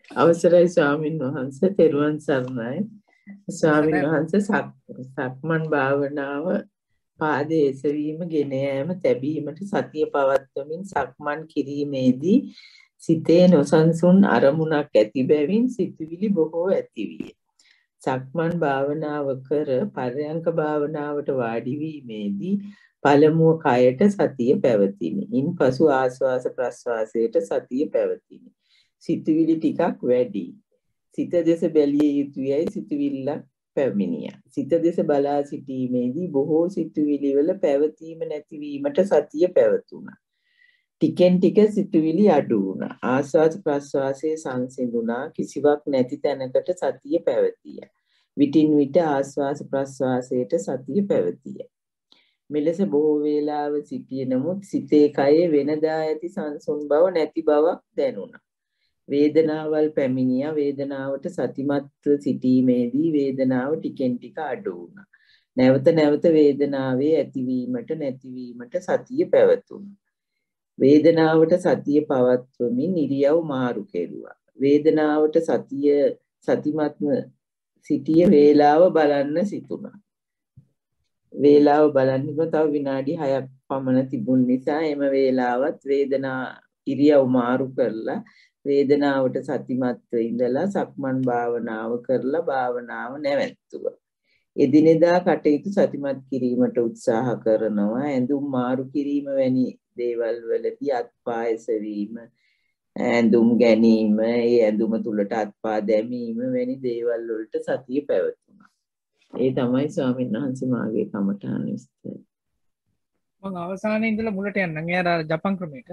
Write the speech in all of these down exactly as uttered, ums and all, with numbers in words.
අවසරයි ස්වාමීන් වහන්සේ තෙරුවන් සරණයි. ස්වාමීන් වහන්සේ සක්මන් භාවනාව පාදයේ එසවීම ගෙන යාම තැබීමට සතිය පවත්වමින් සක්මන් කිරීමේදී සිතේ නොසන්සුන් අරමුණක් ඇති බැවින් සිතුවිලි බොහෝ ඇතිවිය. සක්මන් භාවනාව කර පරයන්ක භාවනාවට වාඩි වීමේදී පළමුව කයට සතිය පැවතිනි. ඉන්පසු ආශ්වාස ප්‍රශ්වාසයට සතිය පැවතිනි. සිතුවිලි ටිකක් වැඩි. සිත දෙස බැලිය යුතුයයි සිතුවිල්ලක් පැමිණියා. සිත දෙස බලා සිටීමේදී බොහෝ සිතුවිලි වල පැවතීම නැතිවීමට සතිය පැවතුණා. ටිකෙන් ටික සිතුවිලි අඩු වුණා. ආස්වාද ප්‍රස්වාසයේ සංසිඳුණා. කිසිවක් නැති තැනකට සතිය පැවතියා. විටින් විට ආස්වාද ප්‍රස්වාසයට සතිය පැවතියා. මෙලෙස බොහෝ වේලාව සිටිය නමුත් සිතේ කයේ වෙනදා ඇති සංසුන් බව නැති බවක් දැනුණා. වේදනාවල් පැමිණියා. වේදනාවට සතිමත්ව සිටීමේදී වේදනාව ටිකෙන් ටික අඩු වුණා. නැවත නැවත වේදනාවේ ඇතිවීමට නැතිවීමට සතිය පැවතුණා. වේදනාවට සතිය පවත්වමින් ඉරියව් මාරු කෙරුවා. වේදනාවට සතිය සතිමත්ව සිටිය වේලාව බලන්න සිතුණා. වේලාව බලන්නකො තව විනාඩි හයක් පමණ තිබුණ නිසා එම වේලාවත් වේදනා ඉරියව් මාරු කරලා වේදනාවට සතිමත්ව ඉඳලා සක්මන් භාවනාව කරලා භාවනාව නැවැත්තුවා. එදිනෙදා කටයුතු සතිමත් කිරීමට උත්සාහ කරනවා. ඇඳුම් මාරු කිරීම වැනි දේවල් වලදී අත්පා එසවීම, ඇඳුම් ගැනීම, ඒ ඇඳුම තුලට අත්පා දැමීම වැනි දේවල් වලට සතිය පැවතුණා. ඒ තමයි ස්වාමීන් වහන්සේ මාගේ කමඨාන විස්තරය. මම අවසානයේ ඉඳලා මුලට යන්නම්. එයාර ජපන් ක්‍රමයක.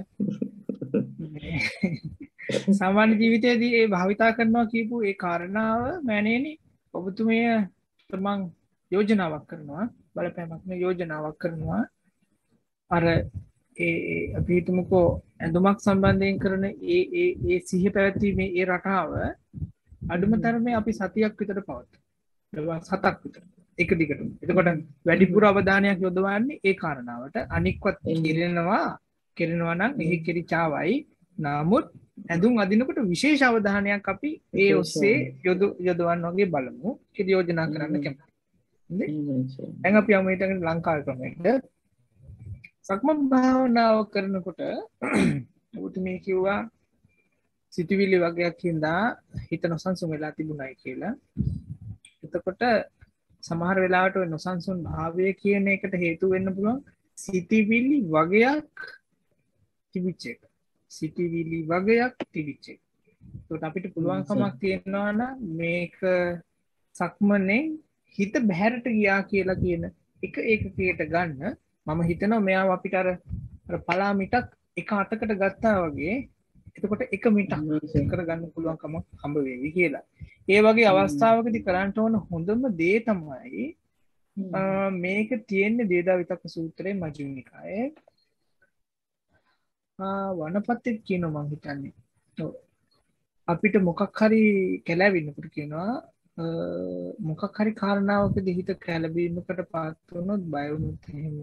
සාමාන්‍ය ජීවිතයේදී ඒ භාවිතා කරනවා කියපු ඒ කාරණාව මෑණියනි ඔබතුමිය මම යෝජනාවක් කරනවා බලපෑමක් නේ යෝජනාවක් කරනවා අර ඒ අපි හිතමුකෝ ඇඳුමක් සම්බන්ධයෙන් කරන ඒ ඒ ඒ සිහිය පැවැත්වීමේ ඒ රටාව අඩුම තරමේ අපි සතියක් විතර පවත්වනවා. සතක් විතර එක දිගටම. එතකොට වැඩිපුර අවධානයක් යොදවන්නේ ඒ කාරණාවට. අනික්වත් කිරෙනවා කිරෙනවා නම් එහි කිරිචාවයි. නමුත් ඇඳුම් අදිනකොට විශේෂ අවධානයක් අපි ඒ ඔස්සේ යොද යොදවන්න වගේ බලමු. ඒක යෝජනා කරන්න කැමතියි. දැන් අපි යමු ඊට ලංකාවේ ක්‍රමයකට. සක්මන් භාවනාව කරනකොට ඔබතුමී කිව්වා සිතුවිලි වගේක් හින්දා හිත නොසන්සුන් වෙලා තිබුණයි කියලා. එතකොට සමහර වෙලාවට ඔය නොසන්සුන් භාවය කියන එකට හේතු වෙන්න පුළුවන් සිතුවිලි වගේක් තිබිච්ච එක. සිතුවිලි වගේක් තිබිච්ච එක. ඒකට අපිට පුළුවන්කමක් තියෙනවා නම් මේක සක්මනේ හිත බහැරට ගියා කියලා කියන එක ඒකකයට ගන්න. මම හිතනවා මෙයාව අපිට අර අර පලා මිටක් එක අතකට ගත්තා වගේ එතකොට එක මිටක් කරගන්න පුළුවන්කම හම්බ වෙවි කියලා. ඒ වගේ අවස්ථාවකදී කරන්න ඕන හොඳම දේ තමයි මේක තියෙන්නේ දේදා විතක්ක සූත්‍රයේ මජ්ක්‍ධිම නිකායේ වනපත්තෙත් කියනවා මං හිතන්නේ. ඔව්. අපිට මොකක් හරි කැලෑවෙන්නකට කියනවා මොකක් හරි කාරණාවකදී හිත කැළඹීමකට පාත් වුණොත් බය වුණොත් එහෙම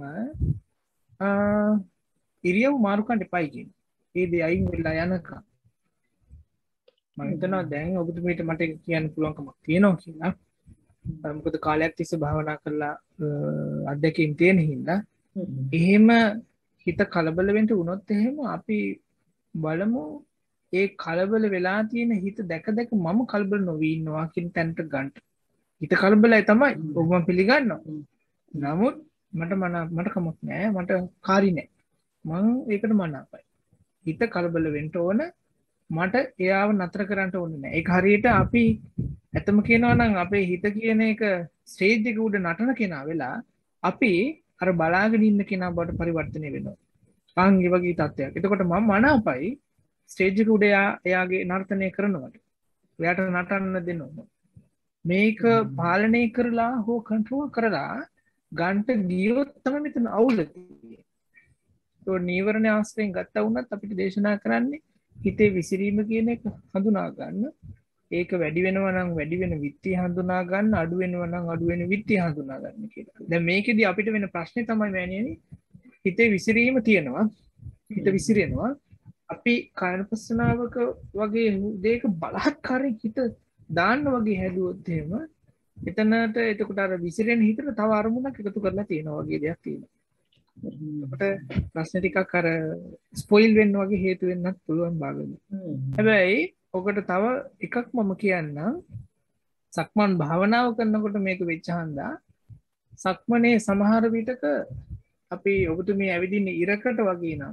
ඉරියව් මාරු කරන්න එපයි කියන. ඒ දේ අයින් වෙලා යනකම් මම හිතනවා දැන් ඔබතුමීට මට කියන්න පුළුවන්කමක් තියෙනවා කියලා. මොකද කාලයක් තිස්සේ භාවනා කරලා අත්දැකීම් තියෙන හින්දා එහෙම හිත කලබල වෙන්න වුණොත් එහෙම අපි බලමු ඒ කලබල වෙලා තියෙන හිත දැක දැක මම කලබල නොවී ඉන්නවා කියන තැනට ගන්න. හිත කලබලයි තමයි ඔබ මම පිළිගන්නවා. නමුත් මට මන මට කමක් නෑ මට කාරි නෑ. මං ඒකට මනාපයි. හිත කලබල වෙන්න ඕන මට එයාව නතර කරන්න ඕනේ නෑ. ඒක හරියට අපි ඇත්තම කියනවා නම් අපේ හිත කියන එක ස්ටේජ් එක උඩ නටන කෙනා වෙලා අපි අර බලාගෙන ඉන්න කෙනා බවට පරිවර්තනය වෙනවා. අන් ඒ වගේ තත්ත්වයක්. එතකොට මම මනාපයි ස්ටේජ් එක උඩ එයාගේ නර්තනය කරනවට. එයාට නටන්න දෙන්න ඕන. මේක පාලනය කරලා හෝ කන්ට්‍රෝල් කරලා ගන්නට ගියොත් තමයි මෙතන අවුල තියෙන්නේ. ඒ නීවරණ ආශ්‍රයෙන් ගත්තා වුණත් අපිට දේශනා කරන්නේ හිතේ විසිරීම කියන එක හඳුනා ගන්න. ඒක වැඩි වෙනවා නම් වැඩි වෙන විත්‍ය හඳුනා ගන්න, අඩු වෙනවා නම් අඩු වෙන විත්‍ය හඳුනා ගන්න කියලා. දැන් මේකෙදි අපිට වෙන ප්‍රශ්නේ තමයි මෑණියනි හිතේ විසිරීම තියෙනවා. හිත විසිරෙනවා. අපි කායනුපස්සනාවක වගේ දෙයක බලහත්කාරයෙන් හිත දාන්න වගේ හැදුවොත් එහෙම එතනට එතකොට අර විසිරෙන හිතට තව අරමුණක් එකතු කරලා තියෙනවා වගේ දෙයක් තියෙනවා. එතකොට ප්‍රශ්න ටිකක් අර ස්පොයිල් වෙන්න වගේ හේතු වෙන්නත් පුළුවන් භාගයක්. හැබැයි ඔකට තව එකක් මම කියන්නම්. සක්මන් භාවනාව කරනකොට මේක වෙච්ච හන්දා සක්මනේ සමහර විටක අපි ඔබතුමී ඇවිදින්නේ ඉරකට වගේ නම්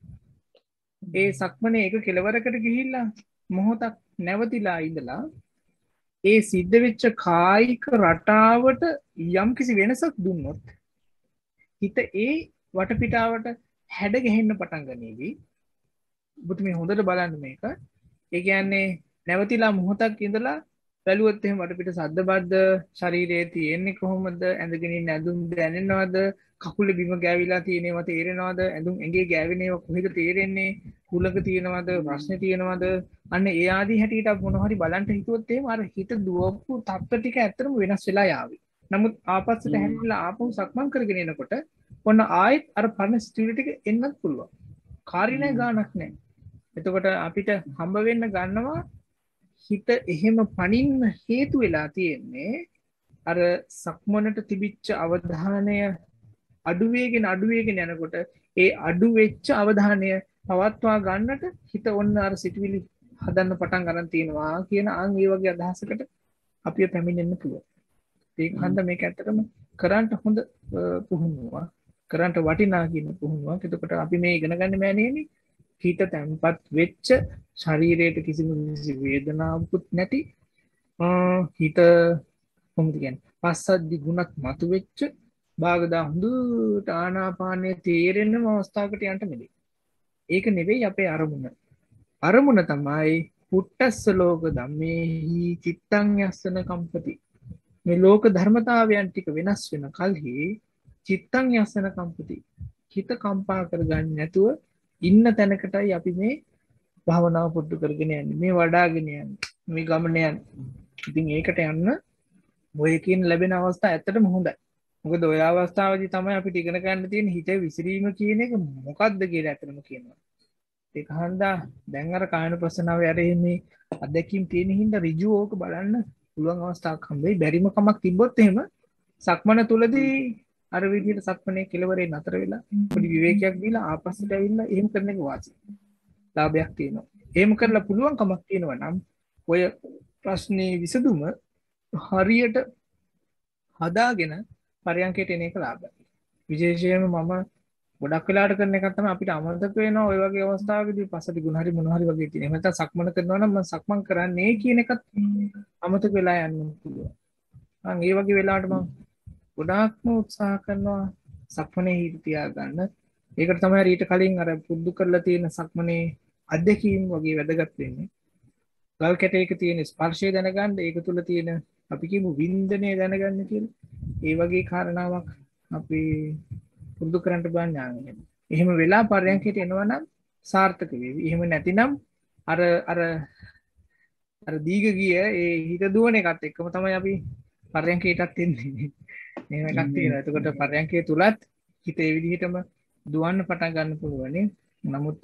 ඒ සක්මනේ එක කෙලවරකට ගිහිල්ලා මොහොතක් නැවතිලා ඉඳලා ඒ සිද්ධ වෙච්ච කායික රටාවට යම් කිසි වෙනසක් දුන්නොත් හිත ඒ වටපිටාවට හැඩ ගැහෙන්න පටන් ගනීවි. ඔබතුමී හොඳට බලන්න මේක. ඒ කියන්නේ නැවතිලා මොහොතක් ඉඳලා බැලුවොත් එහෙම වටපිට සද්ද බද්ද ශරීරයේ තියෙන්නේ කොහොමද? ඇඳගෙන ඉන්න ඇඳුම් දැනෙනවද? කකුල බිම ගෑවිලා තියෙනේවා තේරෙනවද? ඇඳුම් ඇඟේ ගෑවෙන ඒවා කොහෙද තේරෙන්නේ? කුලක තියෙනවද? ප්‍රශ්නේ තියෙනවද? අන්න ඒ ආදී හැටියට මොන හරි බලන්න හිතුවොත් එහෙම අර හිත දුවපු තත්ත්ව ටික ඇත්තටම වෙනස් වෙලා යාවි. නමුත් ආපස්සට හැරිලා ආපහු සක්මන් කරගෙන එනකොට ඔන්න ආයෙත් අර පරණ ස්ටිල් ටික එන්නත් පුළුවන්. කාරිනේ ගානක් නැහැ. එතකොට අපිට හම්බ වෙන්න ගන්නවා හිත එහෙම පණින්න හේතු වෙලා තියෙන්නේ අර සක්මනට තිබිච්ච අවධානය අඩුවේගෙන අඩුවේගෙන යනකොට ඒ අඩු වෙච්ච අවධානය පවත්වා ගන්නට හිත ඔන්න අර සිතුවිලි හදන්න පටන් ගන්න තියෙනවා කියන ආන් ඒ වගේ අදහසකට අපිව පැමිණෙන්න පුළුවන්. ඒක හන්ද මේක ඇත්තටම කරන්ට හොඳ පුහුණුවක්. කරන්ට වටිනා කියන පුහුණුවක්. එතකොට අපි මේ ඉගෙන ගන්න මෑණියනේ හිත තැම්පත් වෙච්ච ශරීරයට කිසිම වේදනාවකුත් නැති හිත කොහොමද කියන්නේ පස්සද්ධි ගුණත් මතු වෙච්ච භාගදා හොඳට ආනාපානයේ තේරෙනම අවස්ථාවකට යන්න මෙලේ. ඒක නෙවෙයි අපේ අරමුණ. අරමුණ තමයි පුට්ටස්ස ලෝක ධම්මේහි චිත්තං යස්සන කම්පති. මේ ලෝක ධර්මතාවයන් ටික වෙනස් වෙන කල්හි චිත්තං යස්සන කම්පති. හිත කම්පා කරගන්නේ නැතුව ඉන්න තැනකටයි අපි මේ භාවනාව පුරුදු කරගෙන යන්නේ. මේ වඩාගෙන යන්නේ. මේ ගමන යන්නේ. ඉතින් ඒකට යන්න ඔය කියන ලැබෙන අවස්ථා ඇත්තටම හොඳයි. මොකද ඔය අවස්ථාවේදී තමයි අපිට ඉගෙන ගන්න තියෙන හිතේ විසිරීම කියන එක මොකක්ද කියලා ඇත්තටම කියනවා. ඒක හන්දා දැන් අර කායනුපස්සනාවේ අර මේ අධ්‍යක්ීම් තියෙන හින්දා ඍජුව ඕක බලන්න පුළුවන් අවස්ථාවක් හම්බෙයි. බැරිම කමක් තිබ්බොත් එහෙම සක්මන තුලදී අර විදිහට සක්මනේ කෙලවරේ නතර වෙලා පොඩි විවේකයක් දීලා ආපස්සට ඇවිල්ලා එහෙම කරන එක වාසි. ලාභයක් තියෙනවා. එහෙම කරලා පුළුවන් කමක් තියෙනවා නම් ඔය ප්‍රශ්නේ විසඳුම හරියට හදාගෙන පරයන්කයට එන එක ලාභයි. විශේෂයෙන්ම මම ගොඩක් වෙලාට කරන එකක් තමයි අපිට අමතක වෙනවා ඔය වගේ අවස්ථාවකදී පස්සට ගුණ හරි මොන හරි වගේ තියෙන. එහෙම නැත්නම් සක්මන කරනවා නම් මම සක්මන් කරන්නේ කියන එකත් අමතක වෙලා යන්න පුළුවන්. අන් ඒ වගේ වෙලාවට මම ගොඩාක්ම උත්සාහ කරනවා සක්මනේ හිත තියාගන්න. ඒකට තමයි ඊට කලින් අර පුරුදු කරලා තියෙන සක්මනේ අධ්‍යක්ීම් වගේ වැදගත් වෙන්නේ. ගල් කැටයක තියෙන ස්පර්ශය දැනගන්න, ඒක තුල තියෙන අපි කියමු වින්දනය දැනගන්න කියලා. ඒ වගේ කාරණාවක් අපි පුරුදු කරන්න බෑ ඥානෙ. එහෙම වෙලා පරයන්කයට එනවා නම් සාර්ථක වේවි. එහෙම නැතිනම් අර අර අර දීග ගිය ඒ හිත දුවන එකත් එක්කම තමයි අපි පරයන්කයටත් එන්නේ. එහෙම එකක් තියෙනවා. එතකොට පරයන්කය තුලත් හිත ඒ විදිහටම දුවන්න පටන් ගන්න පුළුවන්. නමුත්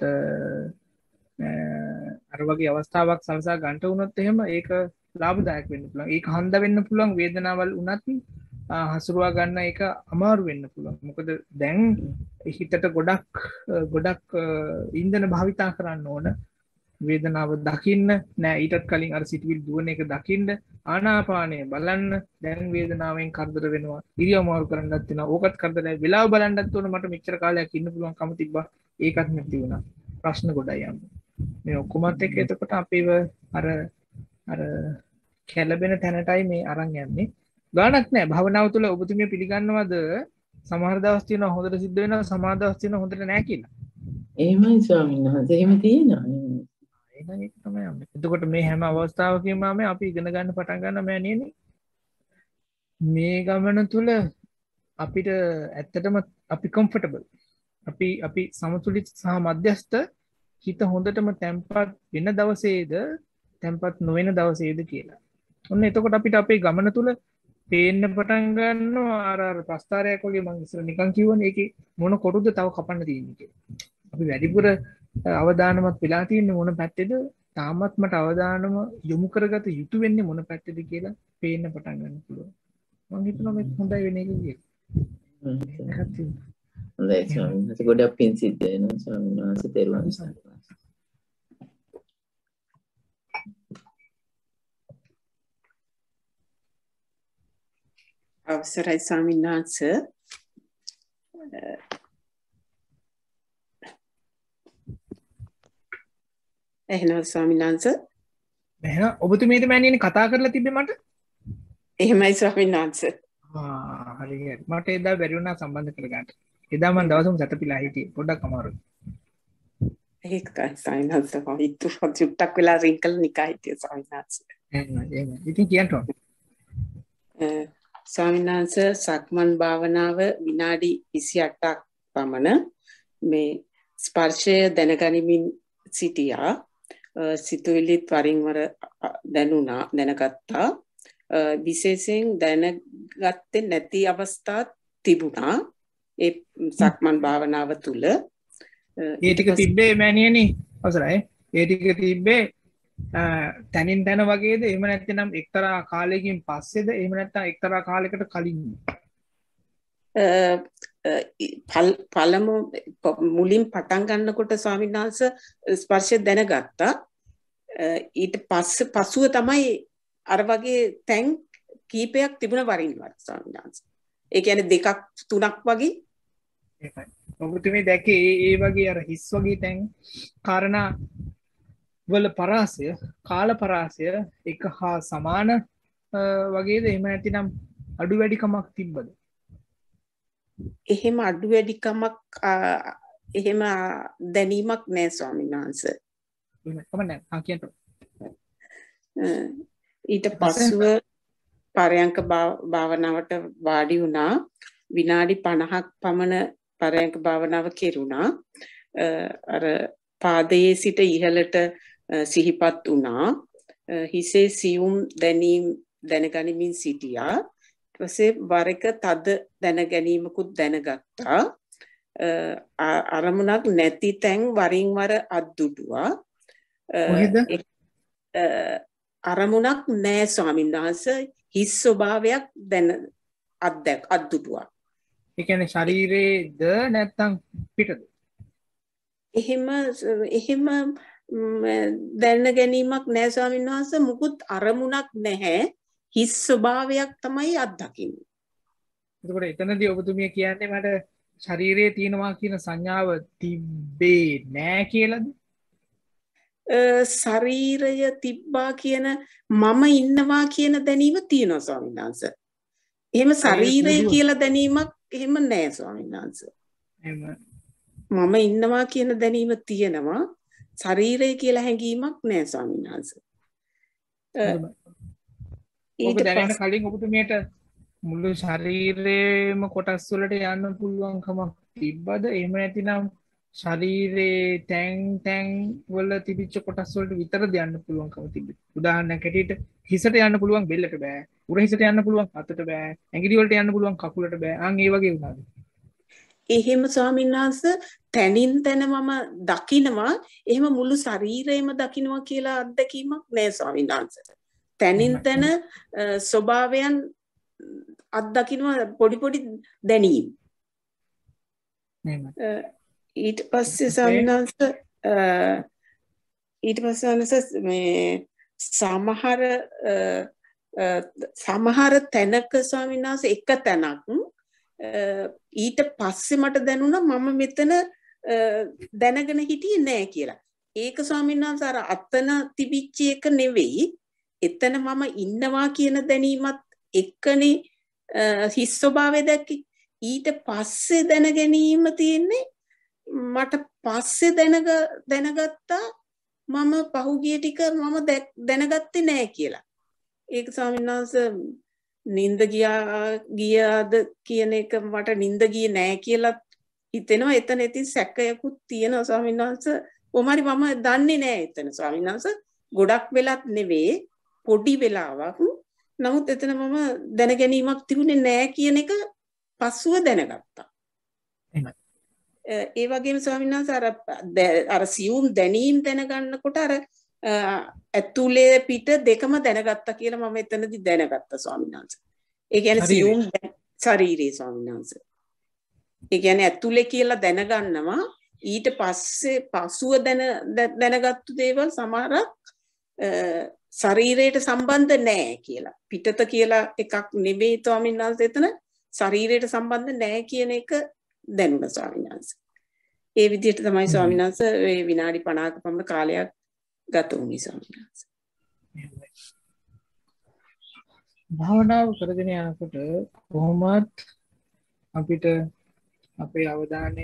අර වගේ අවස්ථාවක් සලසා ගන්නට වුණොත් එහෙම ඒක ලාභදායක වෙන්න පුළුවන්. ඒක හන්ද වෙන්න පුළුවන් වේදනාවල් උනත් හසුරුවා ගන්න එක අමාරු වෙන්න පුළුවන්. මොකද දැන් හිතට ගොඩක් ගොඩක් ඉන්ධන භාවිතා කරන්න ඕන. වේදනාව දකින්න නෑ ඊටත් කලින් අර සිතුවිලි දුවන එක දකින්න ආනාපානය බලන්න. දැන් වේදනාවෙන් කරදර වෙනවා. ඉරියව් මාරු කරන්නත් වෙනවා. ඕකත් කරදරයි. වෙලාව බලන්නත් ඕන. මට මෙච්චර කාලයක් ඉන්න පුළුවන් කම තිබ්බා. ඒකත් නැති වුණා. ප්‍රශ්න ගොඩයි යන්නේ. මේ ඔක්කොමත් එක්ක එතකොට අපිව අර අර කැළඹෙන තැනටයි මේ අරන් යන්නේ. ගානක් නෑ. භාවනාව තුළ ඔබතුමිය පිළිගන්නවද සමහර දවස් තියෙනවා හොඳට සිද්ධ වෙනවා, සමහර දවස් තියෙනවා හොඳට නෑ කියලා? එහෙමයි ස්වාමීන් වහන්සේ. එහෙම තියෙනවා. එහෙනම් ඒක තමයි යන්නේ. එතකොට මේ හැම අවස්ථාවකම අපි ඉගෙන ගන්න පටන් ගන්න මෑණියනේ. මේ ගමන තුළ අපිට ඇත්තටම අපි කම්ෆර්ටබල්. අපි අපි සමතුලිත සහ මධ්‍යස්ථ හිත හොඳටම තැම්පත් වෙන දවසේද තැම්පත් නොවන දවසේද කියලා. ඔන්න එතකොට අපිට අපේ ගමන තුළ පේන්න පටන් ගන්නවා අර අර ප්‍රස්තාරයක් වගේ මම ඉස්සර නිකන් කිව්වනේ ඒකේ මොන කොටුද තව කපන්න තියෙන්නේ කියලා. අපි වැඩිපුර අවදානමක් වෙලා තියෙන්නේ මොන පැත්තේද? තාමත් මට අවදානම යොමු කරගත යුතු වෙන්නේ මොන පැත්තේද කියලා පේන්න පටන් ගන්න පුළුවන්. මම හිතනවා මේක හොඳයි වෙන එක කියලා. හොඳයි ස්වාමීන් වහන්සේ ගොඩක් පින් සිද්ධ වෙනවා ස්වාමීන් වහන්සේ තෙරුවන් සරණයි. අවසරයි ස්වාමීන් වහන්සේ. එහෙනම් ස්වාමීන් වහන්සේ එහෙනම් ඔබතුමීට මෑණියනි කතා කරලා තිබ්බේ මට? එහෙමයි ස්වාමීන් වහන්සේ. ආ හරි හරි. මට එදා බැරි වුණා සම්බන්ධ කරගන්න. එදා මම දවසම සැතපීලා හිටියේ. පොඩ්ඩක් අමාරුයි. ඒකයි ස්වාමීන් වහන්සේ. හිතු චුට්ටක් වෙලා රින්කල් නිකා හිටියේ ස්වාමීන් වහන්සේ. එහෙනම් එහෙනම්. ඉතින් කියන්න ඕන. ස්වාමීන් වහන්සේ සක්මන් භාවනාව විනාඩි විසි අටක් පමණ මේ ස්පර්ශය දැනගනිමින් සිටියා. සිතුවිලිත් වරින් වර දැනුණා දැනගත්තා. විශේෂයෙන් දැනගත්තේ නැති අවස්ථා තිබුණා ඒ සක්මන් භාවනාව තුල. ඒ ටික තිබ්බේ මෑණියනි අවසරයි. ඒ ටික තිබ්බේ තනින් තන වගේද එහෙම නැත්නම් එක්තරා කාලයකින් පස්සේද එහෙම නැත්නම් එක්තරා කාලයකට කලින්? පළමු මුලින් පටන් ගන්නකොට ස්වාමීන් වහන්සේ ස්පර්ශය දැනගත්තා. ඊට පස්සේ පසුව තමයි අර වගේ තැන් කීපයක් තිබුණ වරින් වර ස්වාමීන් වහන්සේ. ඒ කියන්නේ දෙකක් තුනක් වගේ. ඒකයි. ඔබතුමී දැකේ ඒ වගේ අර හිස් වගේ තැන් කාරණා වල පරාසය කාල පරාසය එක හා සමාන වගේද එහෙම නැතිනම් අඩු වැඩිකමක් තිබ්බද? එහෙම අඩු වැඩිකමක් එහෙම දැනීමක් නෑ ස්වාමීන් වහන්සේ. කමන්නේ ආ කියන්න. ඊට පස්සුව පරයන්ක භාවනාවට වාඩි වුණා. විනාඩි පනහක් පමණ පරයන්ක භාවනාව කෙරුණා. අර පාදයේ සිට ඉහළට සිහිපත් වුණා. හිසේ සියුම් දැනීම් දැනගනිමින් සිටියා. ඊට පස්සේ වර එක තද දැනගැනීමකුත් දැනගත්තා. අරමුණක් නැති තැන් වරින් වර අද්දුටුවා. අරමුණක් නෑ ස්වාමීන් වහන්සේ. හිස් ස්වභාවයක් දැන අද්දක් අද්දුටුවා. ඒ කියන්නේ ශරීරයේද නැත්නම් පිටද? එහෙම එහෙම දැන ගැනීමක් නෑ ස්වාමීන් වහන්සේ. මුකුත් අරමුණක් නැහැ. හිස් ස්වභාවයක් තමයි අත්දකින්නේ. එතකොට එතනදී ඔබතුමිය කියන්නේ මට ශරීරයේ තියෙනවා කියන සංඥාව තිබ්බේ නෑ කියලාද? ශරීරය තිබ්බා කියන මම ඉන්නවා කියන දැනීම තියෙනවා ස්වාමීන් වහන්සේ. එහෙම ශරීරය කියලා දැනීමක් එහෙම නෑ ස්වාමීන් වහන්සේ. මම ඉන්නවා කියන දැනීම තියෙනවා. ශරීරය කියලා හැඟීමක් නෑ ස්වාමීන් වහන්සේ. ඔබ දැනගෙන කලින් ඔබතුමියට මුළු ශරීරයේම කොටස් වලට යන්න පුළුවන්කමක් තිබ්බද? එහෙම නැතිනම් ශරීරයේ තැන් තැන් වල තිබිච්ච කොටස් වලට විතරද යන්න පුළුවන්කම තිබ්බේ? උදාහරණයක් හැටියට හිසට යන්න පුළුවන් බෙල්ලට බෑ. උර හිසට යන්න පුළුවන් අතට බෑ. ඇඟිලි වලට යන්න පුළුවන් කකුලට බෑ. අන් ඒ වගේ වුණාද? එහෙම ස්වාමීන් වහන්සේ තනින් තන මම දකිනවා. එහෙම මුළු ශරීරයම දකිනවා කියලා අත්දැකීමක් නෑ ස්වාමීන් වහන්සේ. තනින් තන ස්වභාවයන් අත්දකිනවා පොඩි පොඩි දැනීම්. ඊට පස්සේ ස්වාමීන් වහන්සේ ඊට පස්සේ මේ සමහර සමහර තැනක ස්වාමීන් වහන්සේ එක තැනක් ඊට පස්සේ මට දැනුණා මම මෙතන දැනගෙන හිටියේ නෑ කියලා. ඒක ස්වාමීන් වහන්සේ අර අතන තිබිච්ච එක නෙවෙයි. එතන මම ඉන්නවා කියන දැනීමත් එක්කනේ හිස් ස්වභාවය දැක්කේ. ඊට පස්සේ දැන ගැනීම තියෙන්නේ මට පස්සේ දැනග දැනගත්තා මම පහුගිය ටික මම දැනගත්තේ නෑ කියලා. ඒක ස්වාමීන් වහන්සේ නිින්ද ගියා ගියාද කියන එක මට නිින්ද ගියේ නෑ කියලා හිතෙනවා. එතන ඉතින් සැකයකුත් තියෙනවා ස්වාමීන් වහන්සේ. කොහොමරි මම දන්නේ නෑ එතන ස්වාමීන් වහන්සේ. ගොඩක් වෙලක් නෙවෙයි පොඩි වෙලාවක්. නමුත් එතන මම දැනගැනීමක් තිබුණේ නෑ කියන එක පස්සුව දැනගත්තා. එහෙමයි. ඒ වගේම ස්වාමීන් වහන්සේ අර අර සියුම් දැනීම් දැනගන්නකොට අර ඇතුලේ පිට දෙකම දැනගත්තා කියලා මම එතනදි දැනගත්තා ස්වාමීන් වහන්සේ. ඒ කියන්නේ සියුම් ශරීරයේ ස්වාමීන් වහන්සේ. ඒ කියන්නේ ඇතුලේ කියලා දැනගන්නවා ඊට පස්සේ පසුව දැන දැනගත්තු දේවල් සමහරක් ශරීරයට සම්බන්ධ නැහැ කියලා. පිටත කියලා එකක් නෙවෙයි ස්වාමීන් වහන්සේ එතන ශරීරයට සම්බන්ධ නැහැ කියන එක දැනුණා ස්වාමීන් වහන්සේ. ඒ විදිහට තමයි ස්වාමීන් වහන්සේ මේ විනාඩි පනහක පමණ කාලයක් ගත වුණේ ස්වාමීන් වහන්සේ. භාවනාව කරගෙන යනකොට කොහොමත් අපිට අපේ අවධානය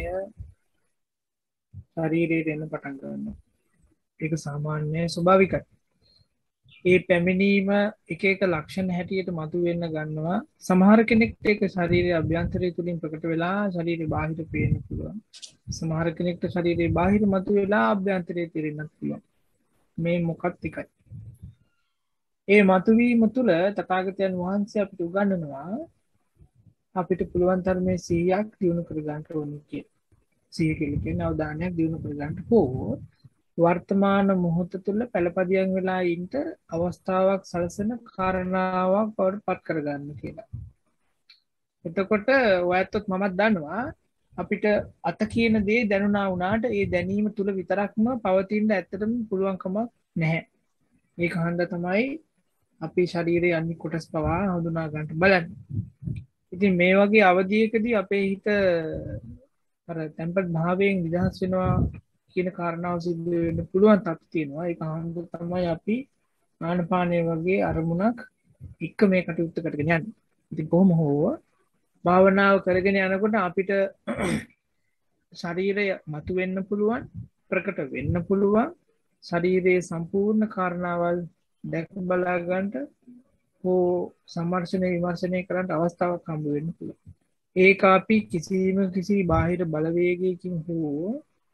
ශරීරයට එන්න පටන් ගන්නවා. ඒක සාමාන්‍ය ස්වභාවිකයි. ඒ පැමිණීම එක එක ලක්ෂණ හැටියට මතුවෙන්න ගන්නවා. සමහර කෙනෙක්ට ඒක ශරීරයේ අභ්‍යන්තරය තුලින් ප්‍රකට වෙලා ශරීරේ බාහිර පේන්න පුළුවන්. සමහර කෙනෙක්ට ශරීරයේ බාහිර මතුවෙලා අභ්‍යන්තරයේ තේරෙන්නත් පුළුවන්. මේ මොකක්ද එකයි. ඒ මතුවීම තුළ තථාගතයන් වහන්සේ අපිට උගන්වනවා අපිට පුළුවන් තරමේ සිහියක් දියුණු කර ගන්න ඕනේ කියලා. සිහිය කියන්නේ අවධානයක් දියුණු කර ගන්න ඕන. වර්තමාන මොහොත තුළ පළපදියම් වෙලා ඉන්න අවස්ථාවක් සලසන කාරණාවක් බවට පත් කරගන්න කියලා. එතකොට ඔයත්ත් මමත් දන්නවා අපිට අත කියන දේ දැනුණා වුණාට ඒ දැනීම තුළ විතරක්ම පවතින්න ඇත්තටම පුළුවන්කමක් නැහැ. ඒක හන්ද තමයි අපි ශරීරයේ අනිත් කොටස් පවා හඳුනා ගන්න බලන්නේ. ඉතින් මේ වගේ අවධියකදී අපේ හිත අර tempat භාවයෙන් නිදහස් වෙනවා කියන කාරණාව සිද්ධ වෙන්න පුළුවන් තත්ත්ව තියෙනවා. ඒක හන්ද තමයි අපි ආනපානය වගේ අරමුණක් එක්ක මේ කටයුත්ත කරගෙන යන්නේ. ඉතින් කොහොම හෝ භාවනාව කරගෙන යනකොට අපිට ශරීරය මතු වෙන්න පුළුවන්, ප්‍රකට වෙන්න පුළුවන්, ශරීරයේ සම්පූර්ණ කාරණාවල් දැක බලා ගන්නට හෝ සම්මර්ෂණය විමර්ශනය කරන්න අවස්ථාවක් හම්බ වෙන්න පුළුවන්. ඒක අපි කිසිම කිසි බාහිර බලවේගයකින් හෝ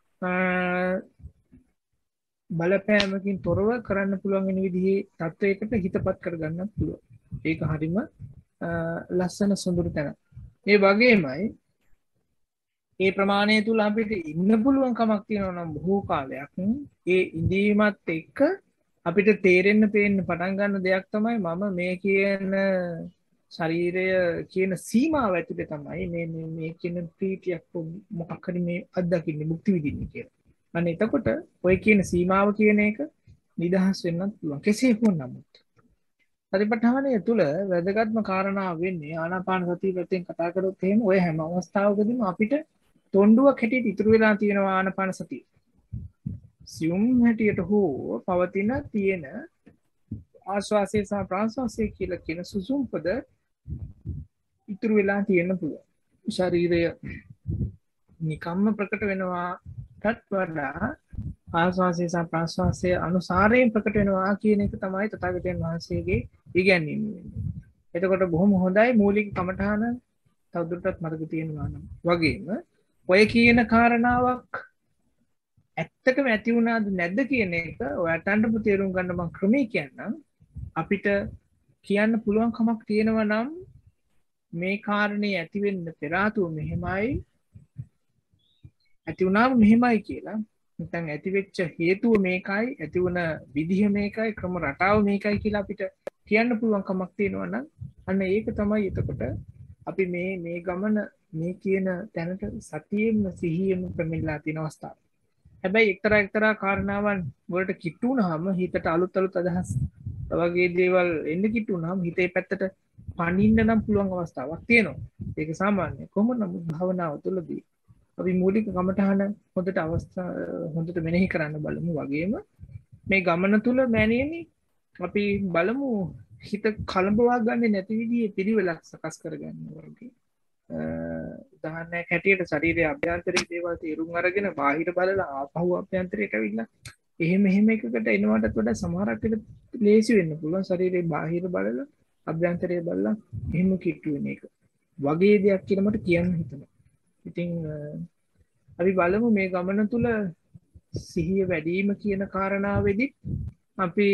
බලපෑමකින් තොරව කරන්න පුළුවන් වෙන විදිහේ තත්වයකට හිතපත් කරගන්නත් පුළුවන්. ඒක හරිම ලස්සන සුන්දර තැන. ඒ වගේමයි ඒ ප්‍රමාණය තුල අපිට ඉන්න පුළුවන් කමක් තියෙනවා නම් බොහෝ කාලයක් ඒ ඉඳීමත් එක්ක අපිට තේරෙන්න පේන්න පටන් ගන්න දෙයක් තමයි මම මේ කියන ශරීරය කියන සීමාව ඇතුලේ තමයි මේ මේ මේ කියන ප්‍රීතියක් මොකක් හරි මේ අත්දකින්නේ මුක්ති විඳින්නේ කියලා. අන්න එතකොට ඔය කියන සීමාව කියන එක නිදහස් වෙන්නත් පුළුවන්. කෙසේ හෝ නමුත් සතිපට්ඨානය තුළ වැදගත්ම කාරණාව වෙන්නේ ආනාපාන සතිය පැත්තෙන් කතා කරොත් එහෙම ඔය හැම අවස්ථාවකදීම අපිට තොණ්ඩුවක් හැටියට ඉතුරු වෙලා තියෙනවා ආනාපාන සතිය. සියුම් හැටියට හෝ පවතින තියෙන ආශ්වාසය සහ ප්‍රාශ්වාසය කියලා කියන සුසුම්පද ඉතුරු වෙලා තියෙන්න පුළුවන්. ශරීරය නිකම්ම ප්‍රකට වෙනවාටත් වඩා ආශ්වාසය සහ ප්‍රාශ්වාසය අනුසාරයෙන් ප්‍රකට වෙනවා කියන එක තමයි තථාගතයන් වහන්සේගේ ඉගැන්වීම වෙන්නේ. එතකොට බොහොම හොඳයි මූලික කමඨාන තවදුරටත් මතක තියෙනවා නම් වගේම ඔය කියන කාරණාවක් ඇත්තටම ඇති වුණාද නැද්ද කියන එක ඔයාලට තේරුම් ගන්න මම ක්‍රමයේ කියන්නම්. අපිට කියන්න පුළුවන් කමක් තියෙනවා නම් මේ කාරණේ ඇති වෙන්න පෙර ආතුව මෙහෙමයි ඇති වුණාම මෙහෙමයි කියලා නැත්නම් ඇති වෙච්ච හේතුව මේකයි ඇති වුණ විදිහ මේකයි ක්‍රම රටාව මේකයි කියලා අපිට කියන්න පුළුවන් කමක් තියෙනවා නම් අන්න ඒක තමයි එතකොට අපි මේ මේ ගමන මේ කියන තැනට සතියෙම සිහියෙම ප්‍රමිලා තියෙන අවස්ථාව. හැබැයි එක්තරා එක්තරා කාරණාවන් වලට කිට්ටු වුණාම හිතට අලුත් අලුත් අදහස් වගේ දේවල් එන්න කිට්ටු වුණාම හිතේ පැත්තට පනින්න නම් පුළුවන් අවස්ථාවක් තියෙනවා. ඒක සාමාන්‍යයි. කොහොම නමුත් භාවනාව තුළදී අපි මූලික කමඨහන හොඳට අවස්ථා හොඳට මෙනෙහි කරන්න බලමු. වගේම මේ ගමන තුළ මෑණියනි අපි බලමු හිත කලඹවා ගන්නේ නැති විදිහේ පිළිවෙලක් සකස් කරගන්න වගේ. උදාහරණයක් හැටියට ශරීරයේ අභ්‍යන්තරයේ දේවල් තේරුම් අරගෙන බාහිර බලලා ආපහු අභ්‍යන්තරයට ඇවිල්ලා එහෙම එහෙම එකකට එනවටත් වඩා සමහරක් විට ලේසි වෙන්න පුළුවන් ශරීරයේ බාහිර බලලා අභ්‍යන්තරයේ බලලා එහෙම කිට්ටු වෙන එක. වගේ දෙයක් කියලා මට කියන්න හිතෙනවා. ඉතින් අපි බලමු මේ ගමන තුල සිහිය වැඩිම කියන කාරණාවෙදි අපි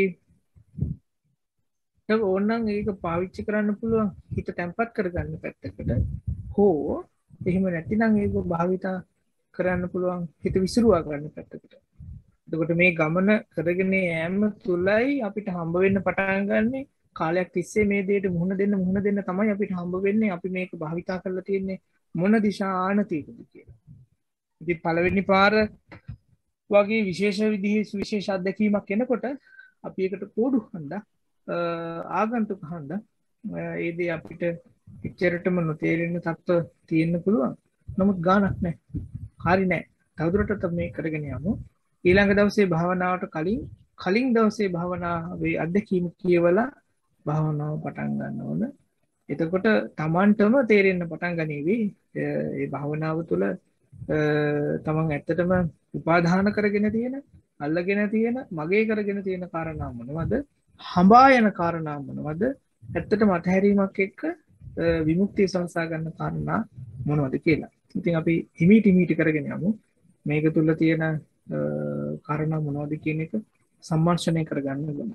ඕනනම් ඒක පාවිච්චි කරන්න පුළුවන් හිත තැම්පත් කරගන්න පැත්තකට හෝ එහෙම නැතිනම් ඒක භාවිතා කරන්න පුළුවන් හිත විසිරුවා ගන්න පැත්තකට. එතකොට මේ ගමන කරගෙන යෑම තුලයි අපිට හම්බ වෙන්න පටන් ගන්නෙ කාලයක් තිස්සේ මේ දෙයට මුහුණ දෙන්න මුහුණ දෙන්න තමයි අපිට හම්බ වෙන්නේ අපි මේක භාවිතා කරලා තියෙන්නේ මොන දිශා ආනතියකද කියලා. ඉතින් පළවෙනි පාර වගේ විශේෂ විදිහේ විශේෂ අත්දැකීමක් එනකොට අපි ඒකට කෝඩු හන්දා ආගන්තුක හන්දා ඒ දේ අපිට පිටරටම නොතේරෙන තත්ත්ව තියෙන්න පුළුවන්. නමුත් ගානක් නැහැ. හරි නැහැ. තවදුරටත් මේ කරගෙන යමු. ඊළඟ දවසේ භාවනාවට කලින් කලින් දවසේ භාවනාවේ අත්දැකීම් කියවලා භාවනාව පටන් ගන්න ඕන. එතකොට Tamanටම තේරෙන්න පටන් ගනීවි මේ භාවනාව තුළ තමන් ඇත්තටම උපාදාන කරගෙන තියෙන අල්ලගෙන තියෙන මගේ කරගෙන තියෙන කාරණා මොනවද? හඹා යන කාරණා මොනවද? ඇත්තටම අතහැරීමක් එක්ක විමුක්තිය සලසා ගන්න කාරණා මොනවද කියලා. ඉතින් අපි හිමීට හිමීට කරගෙන යමු. මේක තුල තියෙන කාරණා මොනවද කියන එක සම්මර්ෂණය කරගන්න ඕනේ.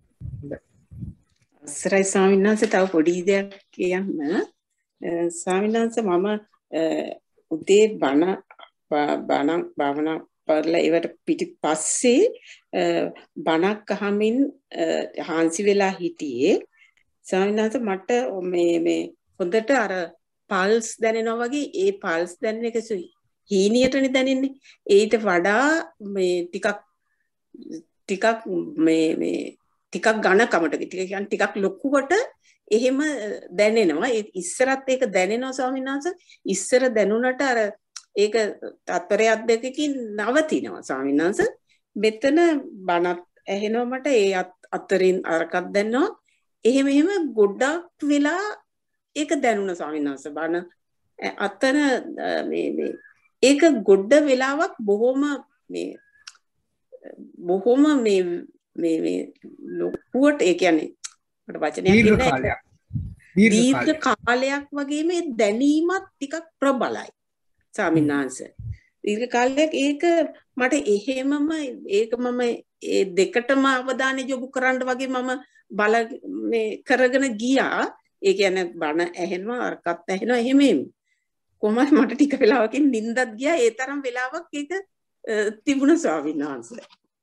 අසරයි ස්වාමීන් වහන්සේ තව පොඩි දෙයක් කියන්න. ස්වාමීන් වහන්සේ මම උදේ බණ බණ භාවනා කරලා ඒවට පිටිපස්සේ බණක් අහමින් හාන්සි වෙලා හිටියේ. ස්වාමීන් වහන්සේ මට මේ මේ හොඳට අර පල්ස් දැනෙනවා වගේ ඒ පල්ස් දැනෙන එක හීනියටනේ දැනෙන්නේ. ඊට වඩා මේ ටිකක් ටිකක් මේ මේ ටිකක් ඝනකමට ටික කියන්නේ ටිකක් ලොකුවට එහෙම දැනෙනවා. ඒ ඉස්සරත් ඒක දැනෙනවා ස්වාමීන් වහන්සේ. ඉස්සර දැනුණට අර ඒක තත්පරයක් දෙකකින් නවතිනවා ස්වාමීන් වහන්සේ. මෙතන බණත් ඇහෙනවා මට ඒ අතරින් අරකක් දැනනවා. එහෙම එහෙම ගොඩක් වෙලා ඒක දැනුණා ස්වාමීන් වහන්සේ. බණ අතන මේ මේ ඒක ගොඩ වෙලාවක් බොහොම මේ බොහොම මේ මේ මේ ලොකුවට ඒ කියන්නේ මට වචනයක් කියන්නේ දීර්ඝ කාලයක් වගේ මේ දැනීමත් ටිකක් ප්‍රබලයි ස්වාමීන් වහන්සේ. දීර්ඝ කාලයක් ඒක මට එහෙමම ඒක මම ඒ දෙකටම අවධානය යොමු කරන්න වගේ මම බල මේ කරගෙන ගියා. ඒ කියන්නේ බණ ඇහෙනවා අරකට ඇහෙනවා එහෙම එහෙම. කොහොමද මට ටික වෙලාවකින් නිින්දත් ගියා. ඒ තරම් වෙලාවක් ඒක තිබුණා ස්වාමීන් වහන්සේ.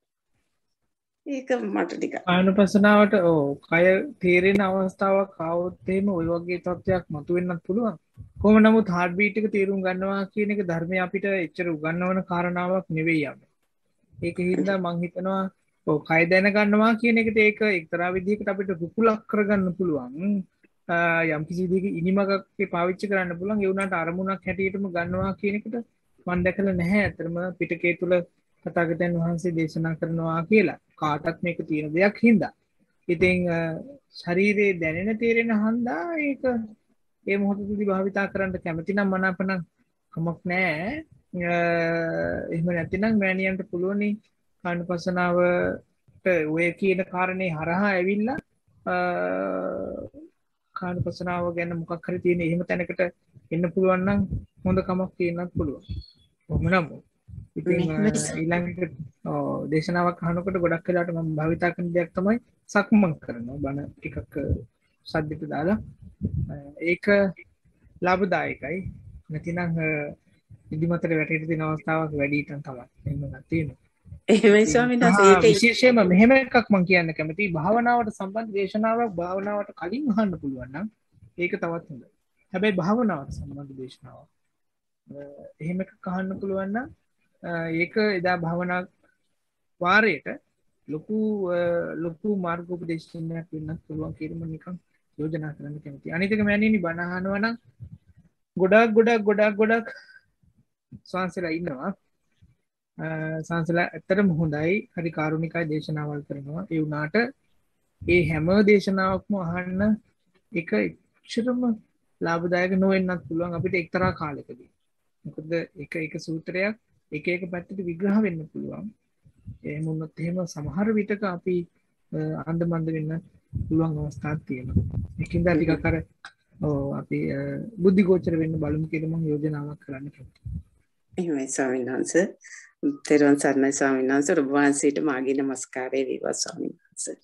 ඒක මට ටික ආනුපසනාවට ඔව් කය තේරෙන අවස්ථාවක් ආවොත් එහෙම ওই වගේ තත්ත්වයක් මතුවෙන්නත් පුළුවන්. කොහොම නමුත් හાર્ට් බීට් එක තේරුම් ගන්නවා කියන එක ධර්මයේ අපිට එච්චර උගන්වන කාරණාවක් නෙවෙයි යන්නේ. ඒක හින්දා මම හිතනවා ඔව් කය දැන ගන්නවා කියන එකට ඒක එක්තරා විදිහකට අපිට රුකුලක් කරගන්න පුළුවන්. යම් කිසි විදිහක ඉනිමගක් පාවිච්චි කරන්න පුළුවන්. ඒ වුණාට අරමුණක් හැටියටම ගන්නවා කියන එකට මම දැකලා නැහැ. අතරම පිටකේ තුල තථාගතයන් වහන්සේ දේශනා කරනවා කියලා. කාටත් මේක තියෙන දෙයක් හින්දා. ඉතින් ශරීරයේ දැනෙන තේරෙන හන්දා ඒක ඒ මොහොතේදී භාවිතා කරන්න කැමති නම් මනාපනම් කමක් නැහැ. එහෙම නැතිනම් මෑණියන්ට පුළුවනි කායනුපස්සනාවට ඔය කියන කාරණේ හරහා ඇවිල්ලා කායනුපස්සනාව ගැන මොකක් හරි තියෙන එහෙම තැනකට එන්න පුළුවන් නම් හොඳ කමක් තියෙන්නත් පුළුවන්. කොහොම නමුත් ඉතින් ඊළඟට දේශනාවක් අහනකොට ගොඩක් වෙලාවට මම භාවිතා කරන දෙයක් තමයි සක්මන් කරනවා. බණ ටිකක් සද්දෙට දාලා ඒක ලාභදායකයි. නැතිනම් නිදිමතට වැටෙන්න තියෙන අවස්ථාවක් වැඩි හිටන් තමයි. එහෙම තියෙනවා. එහෙමයි ස්වාමීන් වහන්සේ. ඒක විශේෂයෙන්ම මෙහෙම එකක් මම කියන්න කැමතියි. භාවනාවට සම්බන්ධ දේශනාවක් භාවනාවට කලින් අහන්න පුළුවන් නම් ඒක තවත් හොඳයි. හැබැයි භාවනාවට සම්බන්ධ දේශනාවක් එහෙම එකක් අහන්න පුළුවන් නම් ඒක එදා භාවනා වාරයට ලොකු ලොකු මාර්ගෝපදේශනයක් වෙන්නත් පුළුවන් කියලා මම නිකන් යෝජනා කරන්න කැමතියි. අනිත් එක මෑණියනි බණ අහනවා නම් ගොඩක් ගොඩක් ගොඩක් ගොඩක් සංසලා ඉන්නවා. සංසලා ඇත්තටම හොඳයි. හරි කාරුණිකයි දේශනාවල් කරනවා. ඒ වුණාට ඒ හැම දේශනාවක්ම අහන්න එක එච්චරම ලාභදායක නොවෙන්නත් පුළුවන් අපිට එක්තරා කාලයකදී. මොකද එක එක සූත්‍රයක් එක එක පැත්තට විග්‍රහ වෙන්න පුළුවන්. එහෙම වුණොත් එහෙම සමහර විටක අපි අන්දමන්ද වෙන්න පුළුවන් අවස්ථාවක් තියෙනවා. ඒකින්ද ටිකක් අර ඔව් අපි බුද්ධි ගෝචර වෙන්න බලමු කියලා මම යෝජනාවක් කරන්න කැමතියි. එහෙමයි ස්වාමීන් වහන්සේ. තෙරුවන් සරණයි ස්වාමීන් වහන්සේ. ඔබ වහන්සේට මාගේ නමස්කාරය වේවා ස්වාමීන් වහන්සේ.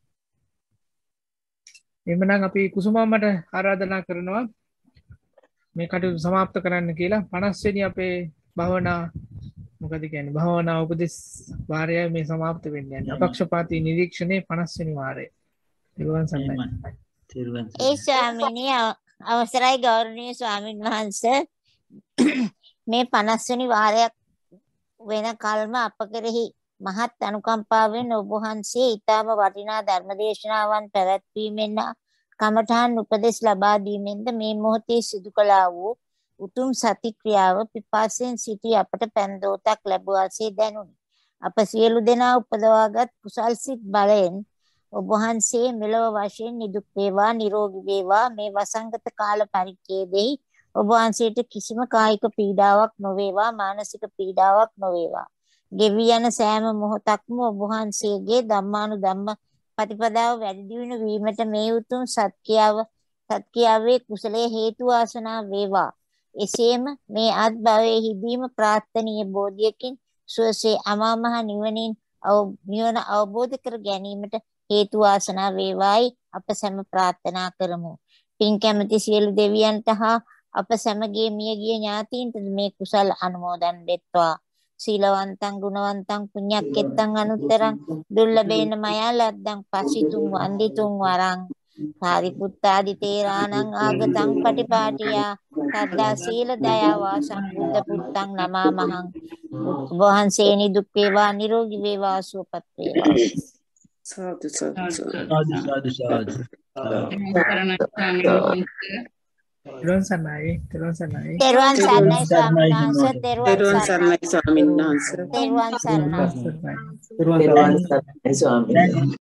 එhmenan අපි කුසුමාමට ආරාධනා කරනවා මේ කටයුතු සමාප්ත කරන්න කියලා පනස් වෙනි අපේ භාවනා මොකද කියන්නේ භාවනා උපදෙස් වාරයයි මේ සමාප්ත වෙන්නේ යන්නේ. අපක්ෂපාතී නිරීක්ෂණයේ පනස් වෙනි වාරය. තිරුවන් සරණයි. ඒ ස්වාමීනි අවසරයි ගෞරවනීය ස්වාමීන් වහන්සේ මේ පනස් වෙනි වාරයක් වෙන කල්ම අප කෙරෙහි මහත් අනුකම්පාවෙන් ඔබ වහන්සේ ඊටම වටිනා ධර්මදේශනාවන් පැවැත්වීමෙන් කමඨාන් උපදෙස් ලබා දීමෙන්ද මේ මොහොතේ සිදු කළා වූ උතුම් සති ක්‍රියාව පිපාසයෙන් සිටි අපට පෙන්දෝතක් ලැබුවාසේ දැනුනි. අප සියලු දෙනා උපදවාගත් කුසල් සිත් බලයෙන් ඔබ වහන්සේ මෙලොව වශයෙන් නිදුක් වේවා නිරෝගී වේවා. මේ වසංගත කාල පරිච්ඡේදෙහි ඔබ වහන්සේට කිසිම කායික පීඩාවක් නොවේවා මානසික පීඩාවක් නොවේවා. ගෙවි යන සෑම මොහොතක්ම ඔබ වහන්සේගේ ධම්මානුධම්ම ප්‍රතිපදාව වැඩි දියුණු වීමට මේ උතුම් සත්‍යාව සත්‍යාවේ කුසලයේ හේතු වාසනා වේවා. එසේම මේ අත්භවයේ හිදීම ප්‍රාර්ථනීය බෝධියකින් සුවසේ අමා මහ නිවනින් නිවන අවබෝධ කර ගැනීමට හේතු වාසනා වේවායි අප සැම ප්‍රාර්ථනා කරමු. පින් කැමැති සියලු දෙවියන්ට හා අප සැමගේ මියගිය ඥාතීන්ට මේ කුසල් අනුමෝදන් වෙත්වා. සීලවන්තං ගුණවන්තං පුඤ්ඤක්කෙත්තං අනුත්තරං දුර්ලභේන මයා ලද්දං පසිතුං වන්දිතුං වරං සාරිපුත්තාදි තේරාණං ආගතං පටිපාටියා සද්දා සීල දයා වාසං බුද්ධ පුත්තං නමාමහං. වහන්සේ නිදුක් වේවා නිරෝගී වේවා සුවපත් වේවා. සාදු සාදු සාදු සාදු. තෙරුවන් සරණයි තෙරුවන් සරණයි තෙරුවන් සරණයි ස්වාමීන් වහන්සේ. තෙරුවන් සරණයි ස්වාමීන් වහන්සේ. තෙරුවන් සරණයි. තෙරුවන් සරණයි ස්වාමීනි.